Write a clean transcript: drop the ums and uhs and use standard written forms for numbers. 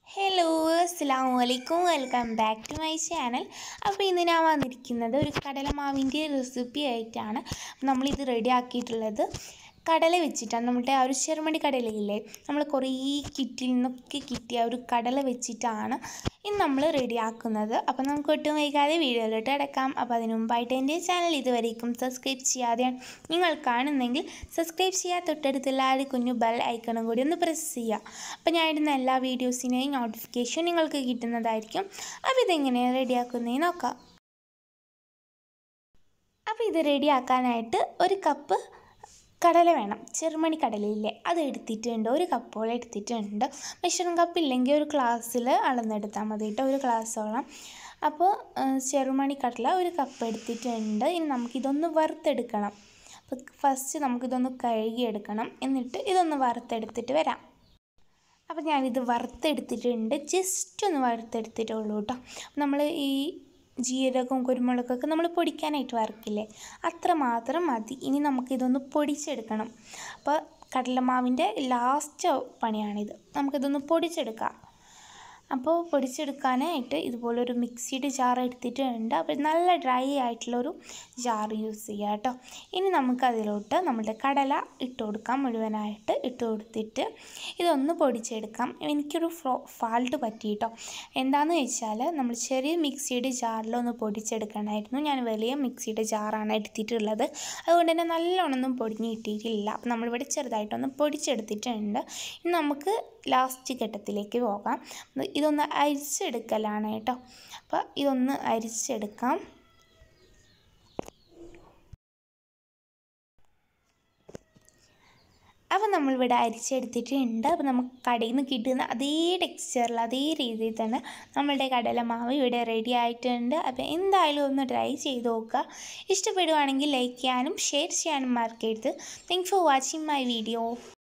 Hello അസ്സലാമു അലൈക്കും welcome back to my channel. അപ്പോൾ ഇന്ന് ഞാൻ വന്നിരിക്കുന്നത് ഒരു കടലമാവിൻ്റെ റെസിപ്പി ആയിട്ടാണ്. നമ്മളിത് റെഡി ആക്കിയിട്ടുള്ളത് കടല വെച്ചിട്ടാണ്. നമ്മളുടെ ആ ഒരു ചെറുമണി കടലയില്ലേ, നമ്മൾ കുറേ കിറ്റിൽ നിന്നൊക്കെ കിട്ടിയ ഒരു കടല വെച്ചിട്ടാണ് ഇന്ന് നമ്മൾ റെഡിയാക്കുന്നത്. അപ്പോൾ നമുക്ക് ഒട്ടും വൈകാതെ വീഡിയോയിലോട്ട് കിടക്കാം. അപ്പോൾ അതിന് മുമ്പായിട്ട് എൻ്റെ ചാനൽ ഇതുവരേക്കും സബ്സ്ക്രൈബ് ചെയ്യാതെയാണ് നിങ്ങൾ കാണുന്നെങ്കിൽ സബ്സ്ക്രൈബ് ചെയ്യുക. തൊട്ടടുത്തുള്ള ആ ഒരു കുഞ്ഞു ബെൽ ഐക്കണും കൂടി ഒന്ന് പ്രസ് ചെയ്യുക. അപ്പോൾ ഞാൻ ഇടുന്ന എല്ലാ വീഡിയോസിനെയും നോട്ടിഫിക്കേഷൻ നിങ്ങൾക്ക് കിട്ടുന്നതായിരിക്കും. അപ്പോൾ ഇതെങ്ങനെയാണ് റെഡിയാക്കുന്നതെന്ന് നോക്കാം. അപ്പോൾ ഇത് റെഡിയാക്കാനായിട്ട് ഒരു കപ്പ് കടല വേണം. ചെറുമണി കടലയില്ലേ, അത് എടുത്തിട്ടുണ്ട്. ഒരു കപ്പോളം എടുത്തിട്ടുണ്ട്. മെഷറിംഗ് കപ്പ് ഇല്ലെങ്കിൽ ഒരു ഗ്ലാസ്സിൽ അളന്നെടുത്താൽ മതി കേട്ടോ, ഒരു ഗ്ലാസ്സോളം. അപ്പോൾ ചെറുമണി കടല ഒരു കപ്പ് എടുത്തിട്ടുണ്ട്. ഇനി നമുക്കിതൊന്ന് വറുത്തെടുക്കണം. അപ്പോൾ ഫസ്റ്റ് നമുക്കിതൊന്ന് കഴുകിയെടുക്കണം, എന്നിട്ട് ഇതൊന്ന് വറുത്തെടുത്തിട്ട് വരാം. അപ്പോൾ ഞാനിത് വറുത്തെടുത്തിട്ടുണ്ട്. ജസ്റ്റ് ഒന്ന് വറുത്തെടുത്തിട്ടുള്ളൂ കേട്ടോ. നമ്മൾ ഈ ജീരകവും കുരുമുളകൊക്കെ നമ്മൾ പൊടിക്കാനായിട്ട് വറുക്കില്ലേ, അത്ര മാത്രം മതി. ഇനി നമുക്കിതൊന്ന് പൊടിച്ചെടുക്കണം. അപ്പോൾ കടലമാവിൻ്റെ ലാസ്റ്റ് പണിയാണിത്. നമുക്കിതൊന്ന് പൊടിച്ചെടുക്കാം. അപ്പോൾ പൊടിച്ചെടുക്കാനായിട്ട് ഇതുപോലൊരു മിക്സിയുടെ ജാർ എടുത്തിട്ടുണ്ട്. അപ്പോൾ നല്ല ഡ്രൈ ആയിട്ടുള്ളൊരു ജാർ യൂസ് ചെയ്യുക കേട്ടോ. ഇനി നമുക്കതിലോട്ട് നമ്മുടെ കടല ഇട്ട് കൊടുക്കാം. മുഴുവനായിട്ട് ഇട്ട് കൊടുത്തിട്ട് ഇതൊന്ന് പൊടിച്ചെടുക്കാം. എനിക്കൊരു ഫാൾട്ട് പറ്റി കേട്ടോ. എന്താണെന്ന് വെച്ചാൽ നമ്മൾ ചെറിയ മിക്സിയുടെ ജാറിലൊന്ന് പൊടിച്ചെടുക്കണമായിരുന്നു. ഞാൻ വലിയ മിക്സിയുടെ ജാറാണ് എടുത്തിട്ടുള്ളത്. അതുകൊണ്ട് തന്നെ നല്ലോണമൊന്നും പൊടിഞ്ഞ് കിട്ടിയിട്ടില്ല. അപ്പോൾ നമ്മളിവിടെ ചെറുതായിട്ടൊന്ന് പൊടിച്ചെടുത്തിട്ടുണ്ട്. ഇനി നമുക്ക് ലാസ്റ്റ് ഘട്ടത്തിലേക്ക് പോകാം. ഇതൊന്ന് അരിച്ചെടുക്കലാണ് കേട്ടോ. അപ്പോൾ ഇതൊന്ന് അരിച്ചെടുക്കാം. അപ്പോൾ നമ്മളിവിടെ അരിച്ചെടുത്തിട്ടുണ്ട്. അപ്പോൾ നമുക്ക് കടയിൽ നിന്ന് കിട്ടുന്ന അതേ ടെക്സ്ചറിൽ അതേ രീതിയിൽ തന്നെ നമ്മളുടെ കടലമാവ് ഇവിടെ റെഡി ആയിട്ടുണ്ട്. അപ്പോൾ എന്തായാലും ഒന്ന് ട്രൈ ചെയ്ത് നോക്കുക. ഇഷ്ടപ്പെടുവാണെങ്കിൽ ലൈക്ക് ചെയ്യാനും ഷെയർ ചെയ്യാനും മറക്കരുത്. Thanks for watching my video.